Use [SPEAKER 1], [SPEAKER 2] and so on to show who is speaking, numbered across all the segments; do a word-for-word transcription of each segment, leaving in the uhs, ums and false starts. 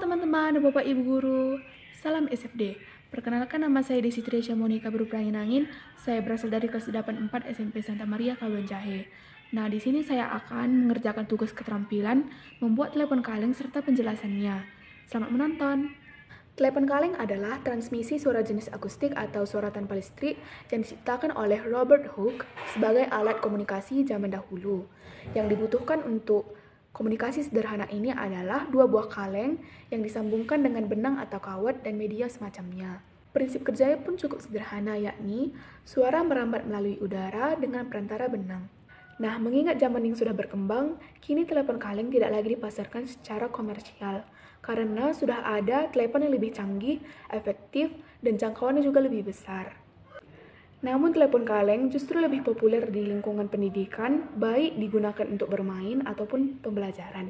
[SPEAKER 1] teman-teman dan Bapak Ibu Guru, salam S F D. Perkenalkan, nama saya Desi Tresya Monika Berupranginangin. Saya berasal dari kelas delapan empat S M P Santa Maria Kabupaten Jahe. Nah, di sini saya akan mengerjakan tugas keterampilan membuat telepon kaleng serta penjelasannya. Selamat menonton. Telepon kaleng adalah transmisi suara jenis akustik atau suara tanpa listrik yang diciptakan oleh Robert Hooke sebagai alat komunikasi zaman dahulu. Yang dibutuhkan untuk komunikasi sederhana ini adalah dua buah kaleng yang disambungkan dengan benang atau kawat dan media semacamnya. Prinsip kerjanya pun cukup sederhana, yakni suara merambat melalui udara dengan perantara benang. Nah, mengingat zaman yang sudah berkembang, kini telepon kaleng tidak lagi dipasarkan secara komersial karena sudah ada telepon yang lebih canggih, efektif, dan jangkauannya juga lebih besar. Namun telepon kaleng justru lebih populer di lingkungan pendidikan, baik digunakan untuk bermain ataupun pembelajaran.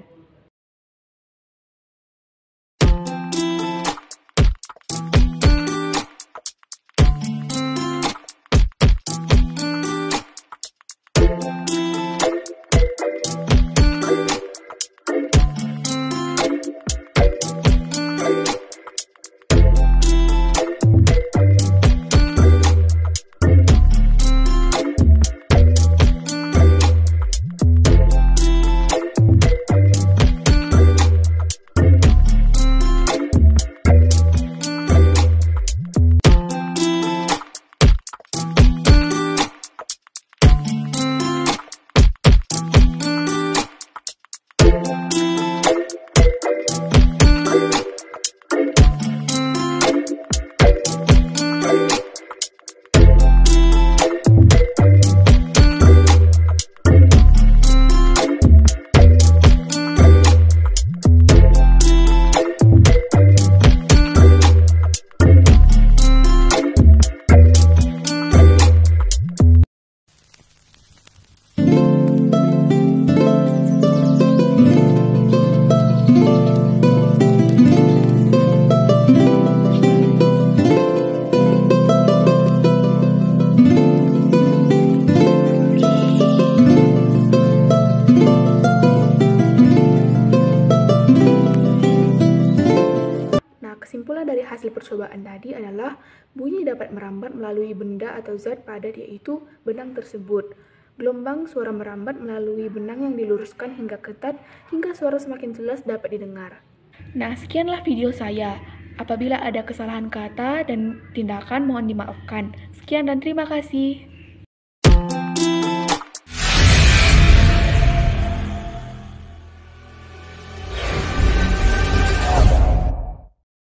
[SPEAKER 1] Kesimpulan dari hasil percobaan tadi adalah bunyi dapat merambat melalui benda atau zat padat, yaitu benang tersebut. Gelombang suara merambat melalui benang yang diluruskan hingga ketat hingga suara semakin jelas dapat didengar. Nah, sekianlah video saya. Apabila ada kesalahan kata dan tindakan mohon dimaafkan. Sekian dan terima kasih.